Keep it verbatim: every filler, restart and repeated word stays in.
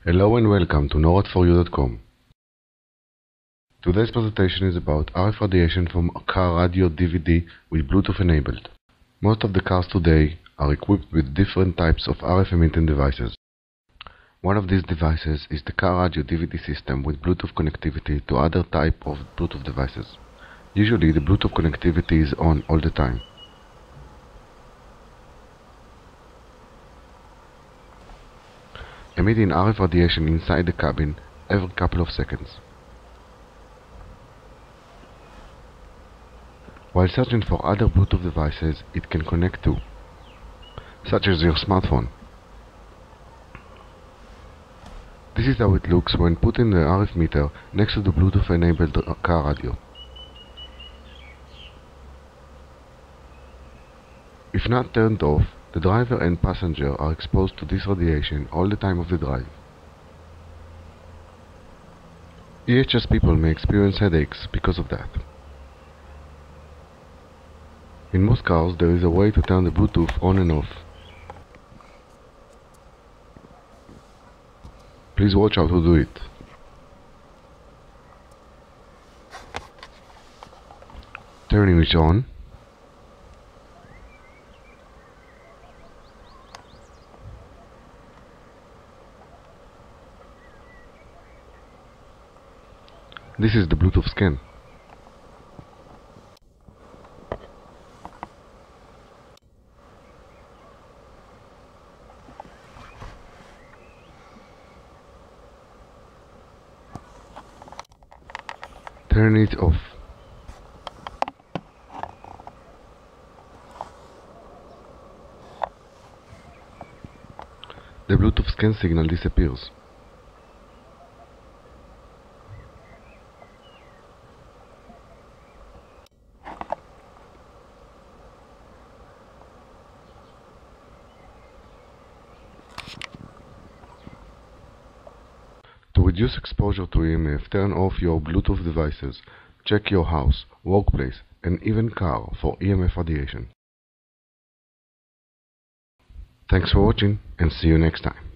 Hello and welcome to norad for you dot com. Today's presentation is about R F radiation from a car radio D V D with Bluetooth enabled. Most of the cars today are equipped with different types of R F emitting devices. One of these devices is the car radio D V D system with Bluetooth connectivity to other type of Bluetooth devices. Usually the Bluetooth connectivity is on all the time. Emitting R F radiation inside the cabin every couple of seconds. While searching for other Bluetooth devices it can connect to, such as your smartphone. This is how it looks when putting the R F meter next to the Bluetooth enabled car radio. If not turned off, the driver and passenger are exposed to this radiation all the time of the drive. E H S people may experience headaches because of that. In most cars there is a way to turn the Bluetooth on and off. Please watch how to do it. Turning it on. This is the Bluetooth scan. Turn it off. The Bluetooth scan signal disappears. To reduce exposure to E M F, turn off your Bluetooth devices. Check your house, workplace, and even car for E M F radiation. Thanks for watching and see you next time.